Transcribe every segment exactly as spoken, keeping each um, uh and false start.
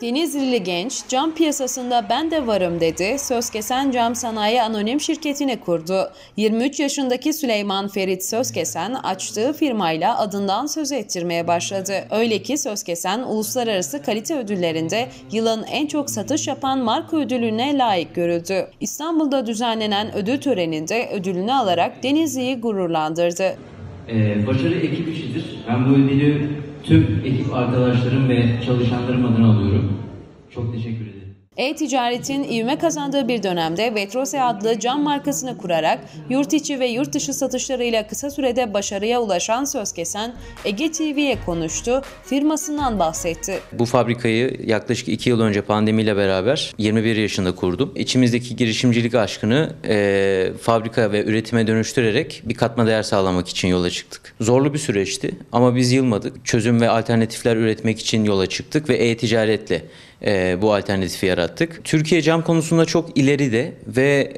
Denizlili genç, cam piyasasında ben de varım dedi, Sözkesen Cam Sanayi Anonim Şirketi'ni kurdu. yirmi üç yaşındaki Süleyman Ferit Sözkesen, açtığı firmayla adından söz ettirmeye başladı. Öyle ki Sözkesen, uluslararası kalite ödüllerinde yılın en çok satış yapan marka ödülüne layık görüldü. İstanbul'da düzenlenen ödül töreninde ödülünü alarak Denizli'yi gururlandırdı. Ee, başarı ekip işidir. Ben bu ödülü tüm ekip arkadaşlarım ve çalışanlarım adına alıyorum. Çok teşekkür ederim. E-ticaretin ivme kazandığı bir dönemde Vetrose adlı cam markasını kurarak yurt içi ve yurt dışı satışlarıyla kısa sürede başarıya ulaşan Sözkesen, Ege T V'ye konuştu, firmasından bahsetti. Bu fabrikayı yaklaşık iki yıl önce pandemiyle beraber yirmi bir yaşında kurdum. İçimizdeki girişimcilik aşkını e, fabrika ve üretime dönüştürerek bir katma değer sağlamak için yola çıktık. Zorlu bir süreçti ama biz yılmadık. Çözüm ve alternatifler üretmek için yola çıktık ve e-ticaretle e, bu alternatifi yarattık. Türkiye cam konusunda çok ileride ve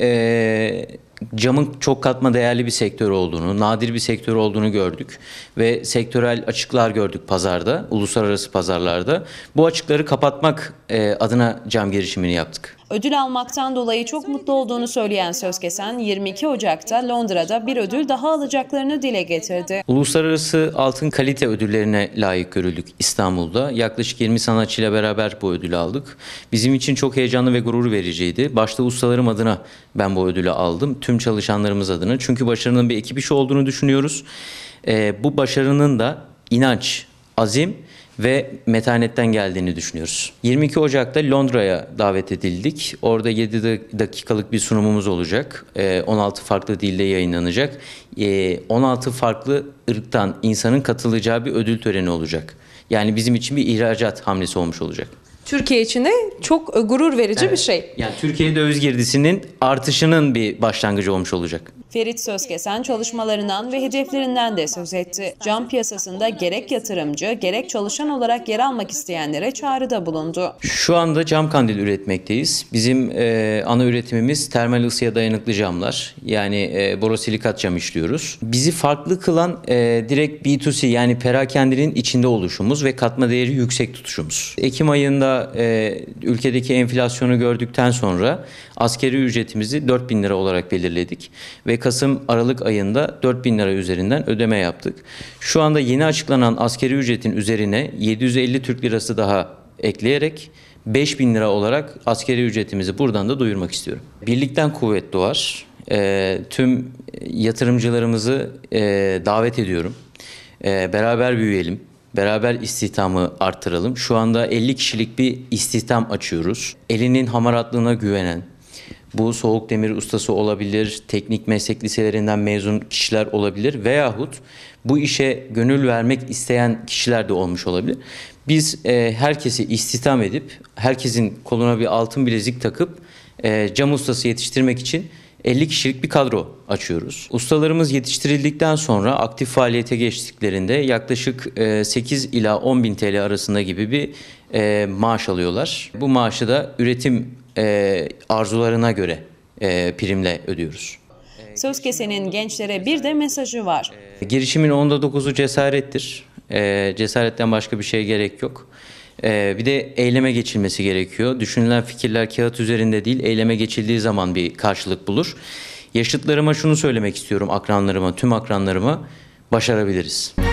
e, camın çok katma değerli bir sektör olduğunu, nadir bir sektör olduğunu gördük ve sektörel açıklar gördük pazarda, uluslararası pazarlarda. Bu açıkları kapatmak adına cam girişimini yaptık. Ödül almaktan dolayı çok mutlu olduğunu söyleyen Sözkesen, yirmi iki Ocak'ta Londra'da bir ödül daha alacaklarını dile getirdi. Uluslararası altın kalite ödüllerine layık görüldük İstanbul'da. Yaklaşık yirmi sanatçıyla beraber bu ödülü aldık. Bizim için çok heyecanlı ve gurur vericiydi. Başta ustalarım adına ben bu ödülü aldım. Tüm çalışanlarımız adına. Çünkü başarının bir ekip işi olduğunu düşünüyoruz. Ee, bu başarının da inanç, azim ve metanetten geldiğini düşünüyoruz. yirmi iki Ocak'ta Londra'ya davet edildik. Orada yedi dakikalık bir sunumumuz olacak. on altı farklı dilde yayınlanacak. on altı farklı ırktan insanın katılacağı bir ödül töreni olacak. Yani bizim için bir ihracat hamlesi olmuş olacak. Türkiye için de çok gurur verici evet. bir şey. Yani Türkiye döviz girdisinin artışının bir başlangıcı olmuş olacak. Ferit Sözkesen çalışmalarından ve hedeflerinden de söz etti. Cam piyasasında gerek yatırımcı, gerek çalışan olarak yer almak isteyenlere çağrıda bulundu. Şu anda cam kandil üretmekteyiz. Bizim e, ana üretimimiz termal ısıya dayanıklı camlar. Yani e, borosilikat cam işliyoruz. Bizi farklı kılan e, direkt B iki C yani perakendenin içinde oluşumuz ve katma değeri yüksek tutuşumuz. Ekim ayında e, ülkedeki enflasyonu gördükten sonra asgari ücretimizi dört bin lira olarak belirledik ve Kasım-Aralık ayında dört bin lira üzerinden ödeme yaptık. Şu anda yeni açıklanan asgari ücretin üzerine yedi yüz elli Türk lirası daha ekleyerek beş bin lira olarak asgari ücretimizi buradan da duyurmak istiyorum. Birlikten kuvvet doğar. E, tüm yatırımcılarımızı e, davet ediyorum. E, beraber büyüyelim. Beraber istihdamı arttıralım. Şu anda elli kişilik bir istihdam açıyoruz. Elinin hamaratlığına güvenen, bu soğuk demir ustası olabilir, teknik meslek liselerinden mezun kişiler olabilir veyahut bu işe gönül vermek isteyen kişiler de olmuş olabilir. Biz e, herkesi istihdam edip, herkesin koluna bir altın bilezik takıp e, cam ustası yetiştirmek için elli kişilik bir kadro açıyoruz. Ustalarımız yetiştirildikten sonra aktif faaliyete geçtiklerinde yaklaşık e, sekiz ila on bin T L arasında gibi bir e, maaş alıyorlar. Bu maaşı da üretim E, arzularına göre e, primle ödüyoruz. Sözkesen'in gençlere bir de mesajı var. E, girişimin onda dokuzu cesarettir. E, cesaretten başka bir şey gerek yok. E, bir de eyleme geçilmesi gerekiyor. Düşünülen fikirler kağıt üzerinde değil, eyleme geçildiği zaman bir karşılık bulur. Yaşıtlarıma şunu söylemek istiyorum, akranlarıma, tüm akranlarıma: başarabiliriz.